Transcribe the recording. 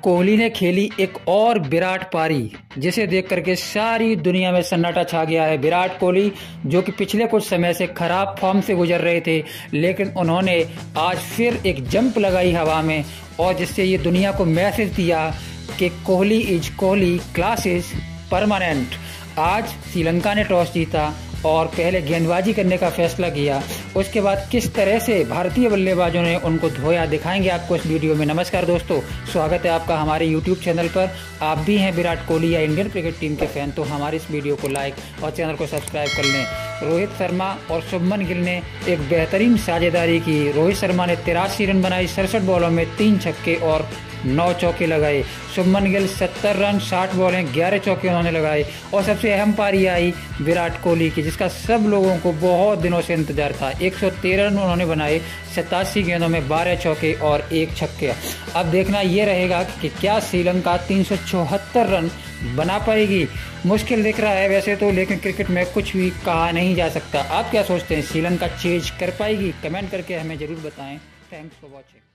कोहली ने खेली एक और विराट पारी, जिसे देख करके सारी दुनिया में सन्नाटा छा गया है। विराट कोहली जो कि पिछले कुछ समय से खराब फॉर्म से गुजर रहे थे, लेकिन उन्होंने आज फिर एक जंप लगाई हवा में और जिससे ये दुनिया को मैसेज दिया कि Kohli is Kohli, class is permanent. आज श्रीलंका ने टॉस जीता और पहले गेंदबाजी करने का फैसला किया। उसके बाद किस तरह से भारतीय बल्लेबाजों ने उनको धोया, दिखाएंगे आपको इस वीडियो में। नमस्कार दोस्तों, स्वागत है आपका हमारे YouTube चैनल पर। आप भी हैं विराट कोहली या इंडियन क्रिकेट टीम के फैन तो हमारे इस वीडियो को लाइक और चैनल को सब्सक्राइब कर लें। रोहित शर्मा और शुभमन गिल ने एक बेहतरीन साझेदारी की। रोहित शर्मा ने 83 रन बनाई, 67 बॉलों में 3 छक्के और 9 चौके लगाए। शुभमन गिल 70 रन, 60 बॉलें, 11 चौके उन्होंने लगाए। और सबसे अहम पारी आई विराट कोहली की, जिसका सब लोगों को बहुत दिनों से इंतजार था। 113 रन उन्होंने बनाए 87 गेंदों में, 12 चौके और 1 छक्के। अब देखना ये रहेगा कि क्या श्रीलंका 374 रन बना पाएगी। मुश्किल दिख रहा है वैसे तो, लेकिन क्रिकेट में कुछ भी कहा नहीं जा सकता। आप क्या सोचते हैं, श्रीलंका चेज कर पाएगी? कमेंट करके हमें ज़रूर बताएं। Thanks for watching.